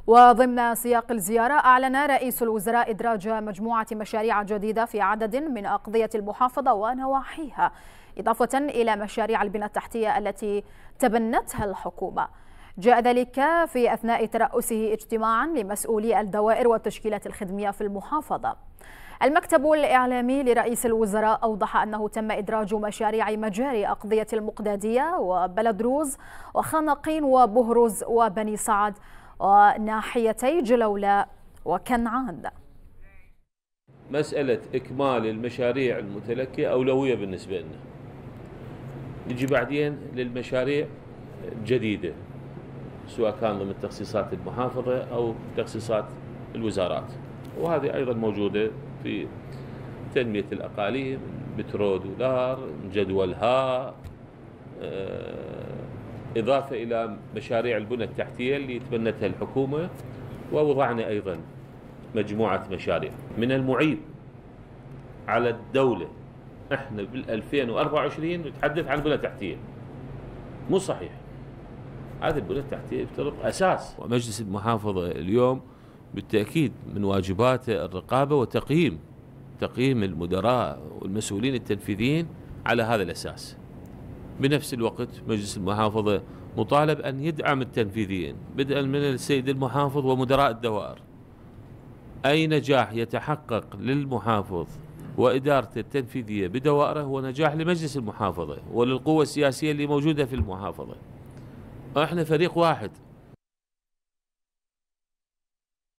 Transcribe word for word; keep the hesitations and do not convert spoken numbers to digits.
وضمن سياق الزيارة أعلن رئيس الوزراء إدراج مجموعة مشاريع جديدة في عدد من أقضية المحافظة ونواحيها، إضافة إلى مشاريع البنى التحتية التي تبنتها الحكومة. جاء ذلك في أثناء ترأسه اجتماعا لمسؤولي الدوائر والتشكيلات الخدمية في المحافظة. المكتب الإعلامي لرئيس الوزراء أوضح أنه تم إدراج مشاريع مجاري أقضية المقدادية وبلد روز وخانقين وبهرز وبني سعد وناحيتي جلولة وكنعان. مسألة إكمال المشاريع المتلكية أولوية بالنسبة لنا. نجي بعدين للمشاريع الجديدة سواء كان ضمن تخصيصات المحافظة أو تخصيصات الوزارات، وهذه أيضا موجودة في تنمية الأقاليم، بترو دولار، جدولها، إضافة إلى مشاريع البنى التحتية اللي تبنتها الحكومة. ووضعنا أيضا مجموعة مشاريع. من المعيب على الدولة احنا بال ألفين وأربعة وعشرين نتحدث عن بنى تحتية، مو صحيح. هذه البنى التحتية يفترض أساس، ومجلس المحافظة اليوم بالتأكيد من واجباته الرقابة وتقييم تقييم المدراء والمسؤولين التنفيذيين على هذا الأساس. بنفس الوقت مجلس المحافظة مطالب أن يدعم التنفيذيين بدءا من السيد المحافظ ومدراء الدوائر. أي نجاح يتحقق للمحافظ وإدارته التنفيذية بدوائره هو نجاح لمجلس المحافظة وللقوة السياسية اللي موجودة في المحافظة. احنا فريق واحد.